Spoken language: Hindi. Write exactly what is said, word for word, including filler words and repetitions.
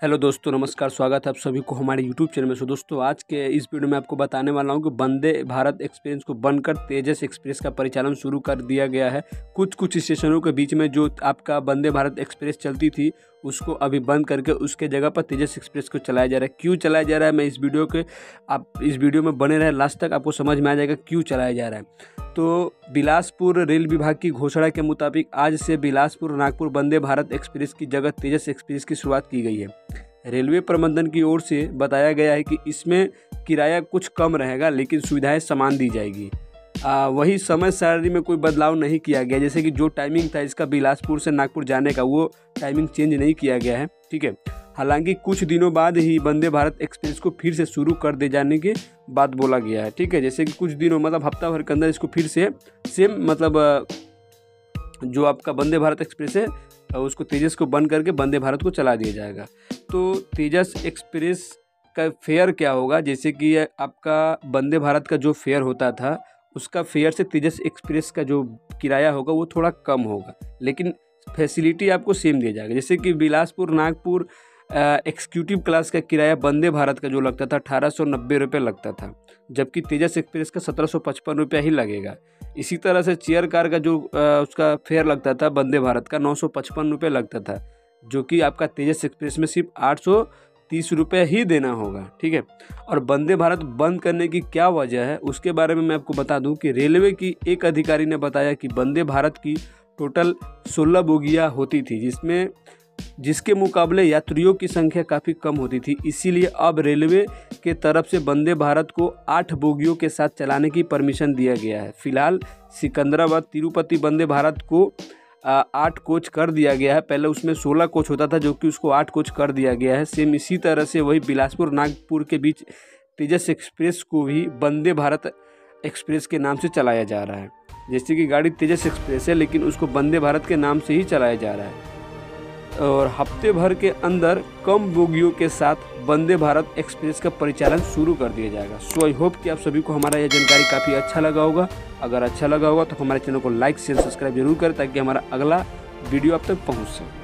हेलो दोस्तों, नमस्कार। स्वागत है आप सभी को हमारे यूट्यूब चैनल में। सो दोस्तों, आज के इस वीडियो में आपको बताने वाला हूं कि वंदे भारत एक्सप्रेस को बंद कर तेजस एक्सप्रेस का परिचालन शुरू कर दिया गया है। कुछ कुछ स्टेशनों के बीच में जो आपका वंदे भारत एक्सप्रेस चलती थी उसको अभी बंद करके उसके जगह पर तेजस एक्सप्रेस को चलाया जा रहा है। क्यों चलाया जा रहा है, मैं इस वीडियो के आप इस वीडियो में बने रहे लास्ट तक, आपको समझ में आ जाएगा क्यों चलाया जा रहा है। तो बिलासपुर रेल विभाग की घोषणा के मुताबिक आज से बिलासपुर नागपुर वंदे भारत एक्सप्रेस की जगह तेजस एक्सप्रेस की शुरुआत की गई है। रेलवे प्रबंधन की ओर से बताया गया है कि इसमें किराया कुछ कम रहेगा लेकिन सुविधाएं समान दी जाएगी। आ, वही समय सारणी में कोई बदलाव नहीं किया गया, जैसे कि जो टाइमिंग था इसका बिलासपुर से नागपुर जाने का वो टाइमिंग चेंज नहीं किया गया है। ठीक है, हालांकि कुछ दिनों बाद ही वंदे भारत एक्सप्रेस को फिर से शुरू कर दे जाने की बात बोला गया है। ठीक है, जैसे कि कुछ दिनों मतलब हफ्ता भर के अंदर इसको फिर से सेम मतलब जो आपका वंदे भारत एक्सप्रेस है उसको तेजस को बंद करके वंदे भारत को चला दिया जाएगा। तो तेजस एक्सप्रेस का फेयर क्या होगा, जैसे कि आपका वंदे भारत का जो फेयर होता था उसका फेयर से तेजस एक्सप्रेस का जो किराया होगा वो थोड़ा कम होगा, लेकिन फैसिलिटी आपको सेम दिया जाएगा। जैसे कि बिलासपुर नागपुर एक्सिक्यूटिव क्लास का किराया वंदे भारत का जो लगता था अठारह सौ नब्बे रुपये लगता था, जबकि तेजस एक्सप्रेस का सत्रह सौ पचपन रुपया ही लगेगा। इसी तरह से चेयर कार का जो आ, उसका फेयर लगता था वंदे भारत का नौ सौ पचपन रुपये लगता था, जो कि आपका तेजस एक्सप्रेस में सिर्फ आठ सौ तीस रुपये ही देना होगा। ठीक है, और वंदे भारत बंद करने की क्या वजह है उसके बारे में मैं आपको बता दूं कि रेलवे की एक अधिकारी ने बताया कि वंदे भारत की टोटल सोलह बोगियाँ होती थी, जिसमें जिसके मुकाबले यात्रियों की संख्या काफ़ी कम होती थी। इसीलिए अब रेलवे के तरफ से वंदे भारत को आठ बोगियों के साथ चलाने की परमिशन दिया गया है। फिलहाल सिकंदराबाद तिरुपति वंदे भारत को आठ कोच कर दिया गया है। पहले उसमें सोलह कोच होता था, जो कि उसको आठ कोच कर दिया गया है। सेम इसी तरह से वही बिलासपुर नागपुर के बीच तेजस एक्सप्रेस को भी वंदे भारत एक्सप्रेस के नाम से चलाया जा रहा है। जैसे कि गाड़ी तेजस एक्सप्रेस है लेकिन उसको वंदे भारत के नाम से ही चलाया जा रहा है, और हफ्ते भर के अंदर कम बोगियों के साथ वंदे भारत एक्सप्रेस का परिचालन शुरू कर दिया जाएगा। सो आई होप कि आप सभी को हमारा यह जानकारी काफ़ी अच्छा लगा होगा। अगर अच्छा लगा होगा तो हमारे चैनल को लाइक शेयर सब्सक्राइब जरूर करें ताकि हमारा अगला वीडियो आप तक पहुंच सके।